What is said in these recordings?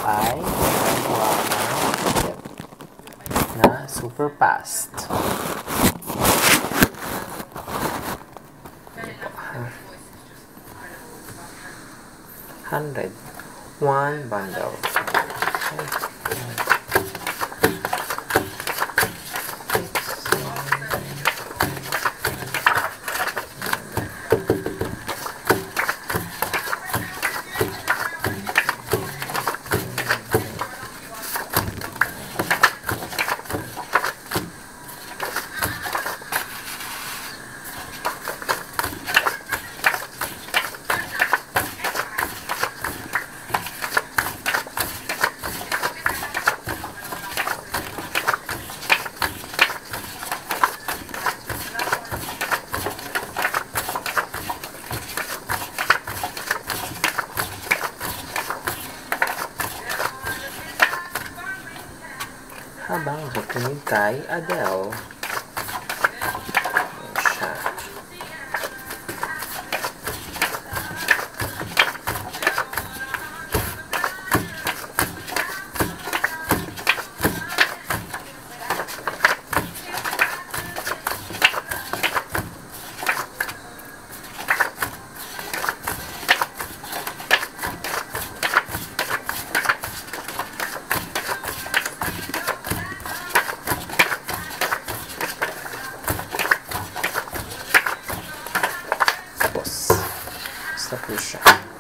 ay nagawa na super fast. 1 bundle. Habang nakikinig kay Adele. Ayan siya. Basta po siya.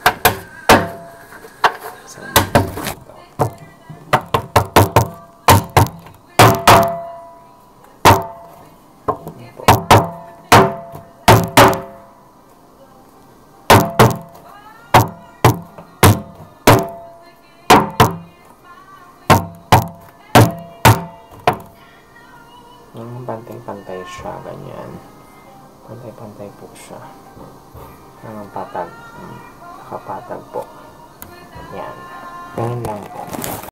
Pantay-pantay siya, ganyan. Pantay-pantay po siya. Ang patag. Nakapatag po. Yan. Ganun lang po.